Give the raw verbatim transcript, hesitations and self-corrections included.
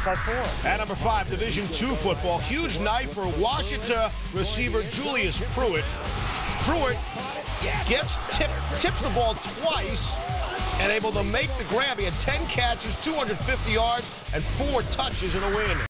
wins by four. At number five, Division two football. Huge night for Ouachita receiver Julius Pruitt. Pruitt gets tip, tips the ball twice and able to make the grab. He had ten catches, two hundred fifty yards, and four touches in a win.